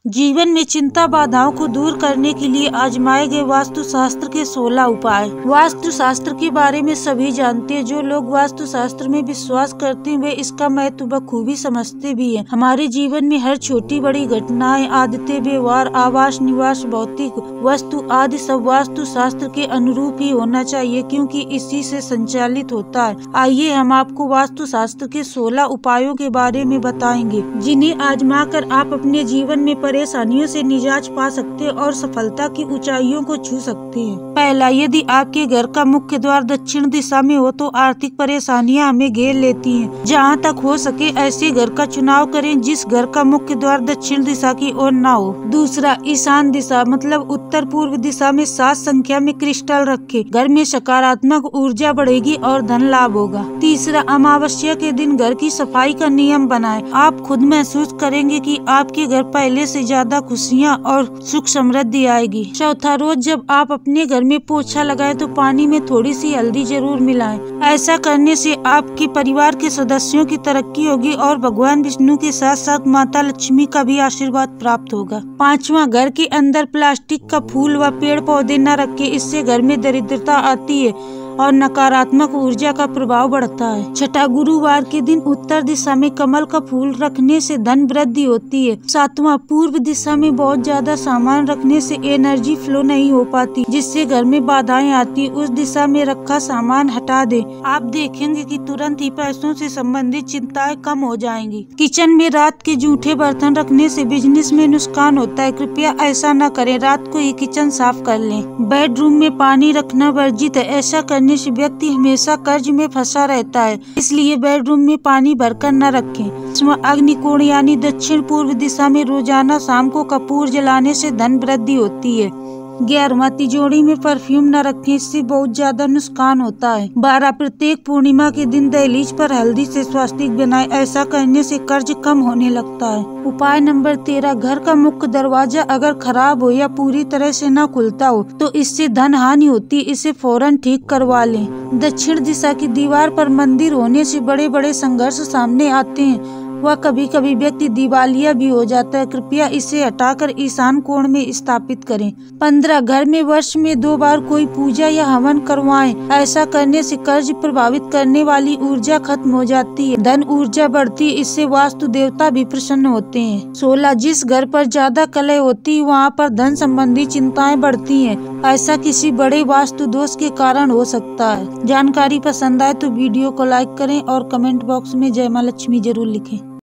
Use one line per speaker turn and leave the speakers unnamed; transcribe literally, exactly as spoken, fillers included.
जीवन में चिंता बाधाओं को दूर करने के लिए आजमाए गए वास्तु शास्त्र के सोलह उपाय। वास्तु शास्त्र के बारे में सभी जानते हैं। जो लोग वास्तु शास्त्र में विश्वास करते हैं वे इसका महत्व बखूबी समझते भी हैं। हमारे जीवन में हर छोटी बड़ी घटनाएं, आदतें, व्यवहार, आवास, निवास, भौतिक वस्तु आदि सब वास्तु शास्त्र के अनुरूप ही होना चाहिए, क्योंकि इसी से संचालित होता है। आइए हम आपको वास्तु शास्त्र के सोलह उपायों के बारे में बताएंगे, जिन्हें आजमा कर आप अपने जीवन में परेशानियों से निजात पा सकते हैं और सफलता की ऊंचाइयों को छू सकते हैं। पहला, यदि आपके घर का मुख्य द्वार दक्षिण दिशा में हो तो आर्थिक परेशानियां हमें घेर लेती हैं। जहां तक हो सके ऐसे घर का चुनाव करें जिस घर का मुख्य द्वार दक्षिण दिशा की ओर न हो। दूसरा, ईशान दिशा मतलब उत्तर पूर्व दिशा में सात संख्या में क्रिस्टल रखें। घर में सकारात्मक ऊर्जा बढ़ेगी और धन लाभ होगा। तीसरा, अमावस्या के दिन घर की सफाई का नियम बनाएं। आप खुद महसूस करेंगे कि आपके घर पहले से ज्यादा खुशियाँ और सुख समृद्धि आएगी। चौथा, रोज जब आप अपने घर में पोछा लगाएं तो पानी में थोड़ी सी हल्दी जरूर मिलाएं। ऐसा करने से आपके परिवार के सदस्यों की तरक्की होगी और भगवान विष्णु के साथ साथ माता लक्ष्मी का भी आशीर्वाद प्राप्त होगा। पांचवा, घर के अंदर प्लास्टिक का फूल व पेड़ पौधे न रखें। इससे घर में दरिद्रता आती है और नकारात्मक ऊर्जा का प्रभाव बढ़ता है। छठा, गुरुवार के दिन उत्तर दिशा में कमल का फूल रखने से धन वृद्धि होती है। सातवां, पूर्व दिशा में बहुत ज्यादा सामान रखने से एनर्जी फ्लो नहीं हो पाती, जिससे घर में बाधाएं आती। उस दिशा में रखा सामान हटा दे। आप देखेंगे कि तुरंत ही पैसों से संबंधित चिंताएं कम हो जाएंगी। किचन में रात के जूठे बर्तन रखने से बिजनेस में नुकसान होता है। कृपया ऐसा न करें, रात को ही किचन साफ कर लें। बेडरूम में पानी रखना वर्जित है। ऐसा करने से व्यक्ति हमेशा कर्ज में फंसा रहता है, इसलिए बेडरूम में पानी भरकर न रखें। अग्निकोण यानी दक्षिण पूर्व दिशा में रोजाना शाम को कपूर जलाने से धन वृद्धि होती है। ग्यारहवां, तिजोरी में परफ्यूम न रखें, इससे बहुत ज्यादा नुकसान होता है। बारह, प्रत्येक पूर्णिमा के दिन दहलीज पर हल्दी से स्वास्तिक बनाएं। ऐसा करने से कर्ज कम होने लगता है। उपाय नंबर तेरह, घर का मुख्य दरवाजा अगर खराब हो या पूरी तरह से न खुलता हो तो इससे धन हानि होती है। इसे फौरन ठीक करवा लें। दक्षिण दिशा की दीवार पर मंदिर होने से बड़े बड़े संघर्ष सामने आते हैं। वह कभी कभी व्यक्ति दिवालिया भी हो जाता है। कृपया इसे हटाकर ईशान कोण में स्थापित करें। पंद्रह, घर में वर्ष में दो बार कोई पूजा या हवन करवाएं। ऐसा करने से कर्ज प्रभावित करने वाली ऊर्जा खत्म हो जाती है, धन ऊर्जा बढ़ती है। इससे वास्तु देवता भी प्रसन्न होते हैं। सोलह, जिस घर पर ज्यादा कलह होती है वहाँ पर धन संबंधी चिंताएं बढ़ती हैं। ऐसा किसी बड़े वास्तु दोष के कारण हो सकता है। जानकारी पसंद आए तो वीडियो को लाइक करें और कमेंट बॉक्स में जय मां लक्ष्मी जरूर लिखें।